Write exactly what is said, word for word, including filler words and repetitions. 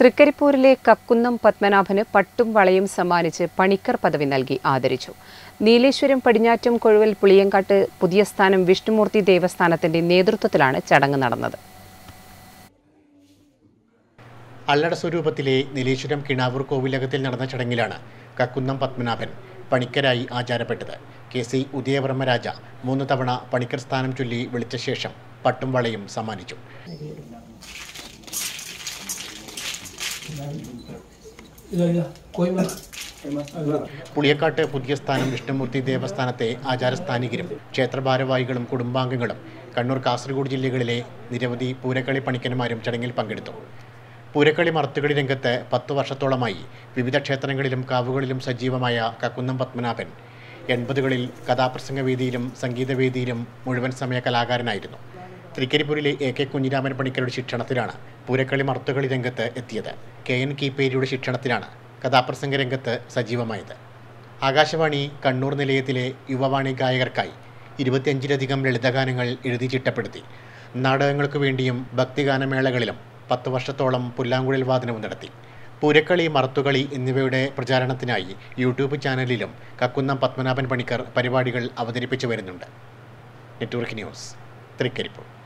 തൃക്കരിപ്പൂരിലെ കക്കുന്നം പത്മനാഭന് പട്ടും വളയും സമ്മാനിച്ച് പണിക്കർ പദവി നൽകി ആദരിച്ചു. നീലേശ്വരം പടിഞ്ഞാറ്റും കൊഴുവൽ പുളിയങ്കാട്ട് പുതിയ സ്ഥാനം വിഷ്ണുമൂർത്തി ദേവസ്ഥാനത്തിന്റെ നേതൃത്വത്തിലാണ് ചടങ്ങ് നടന്നത്. അല്ലട സ്വരൂപത്തിലെ നീലേശ്വരം കിണാവൂർ കോവിലകത്തിൽ നടന്ന ചടങ്ങിലാണ് കക്കുന്നം പത്മനാഭൻ പണിക്കരായി ആചാരപ്പെട്ടത്. കെ സി ഉദയവർമ്മ രാജ മൂന്ന് തവണ പണിക്കർ സ്ഥാനം ചൊല്ലി വിളിച്ച ശേഷം പട്ടും വളയും സമ്മാനിച്ചു. പുളിയക്കാട്ട് പുതിയ സ്ഥാനം വിഷ്ണുമൂർത്തി ദേവസ്ഥാനത്തെ ആചാരസ്ഥാനികരും ക്ഷേത്രഭാരവാഹികളും കുടുംബാംഗങ്ങളും കണ്ണൂർ കാസർഗോഡ് ജില്ലകളിലെ നിരവധി പൂരക്കളി പണിക്കന്മാരും ചടങ്ങിൽ പങ്കെടുത്തു. പൂരക്കളി മറത്തുകളി രംഗത്ത് പത്തു വർഷത്തോളമായി വിവിധ ക്ഷേത്രങ്ങളിലും കാവുകളിലും സജീവമായ കക്കുന്നം പത്മനാഭൻ എൺപതുകളിൽ കഥാപ്രസംഗവേദിയിലും സംഗീതവേദിയിലും മുഴുവൻ സമയ കലാകാരനായിരുന്നു. തൃക്കരിപ്പൂരിലെ എ കെ കുഞ്ഞിരാമൻ പണിക്കരുടെ ശിക്ഷണത്തിലാണ് പൂരക്കളി മറത്തുകളി രംഗത്ത് എത്തിയത്. കെ എൻ കീപ്പേരിയുടെ ശിക്ഷണത്തിലാണ് കഥാപ്രസംഗ രംഗത്ത് സജീവമായത്. ആകാശവാണി കണ്ണൂർ നിലയത്തിലെ യുവവാണി ഗായകർക്കായി ഇരുപത്തിയഞ്ചിലധികം ലളിതഗാനങ്ങൾ എഴുതി ചിട്ടപ്പെടുത്തി. നാടകങ്ങൾക്ക് വേണ്ടിയും ഭക്തിഗാനമേളകളിലും പത്ത് വർഷത്തോളം പുല്ലാങ്കുഴൽ വാദനവും നടത്തി. പൂരക്കളി മറത്തുകളി എന്നിവയുടെ പ്രചാരണത്തിനായി യൂട്യൂബ് ചാനലിലും കക്കുന്നം പത്മനാഭൻ പണിക്കർ പരിപാടികൾ അവതരിപ്പിച്ചു വരുന്നുണ്ട്. Network news, Trikaripur.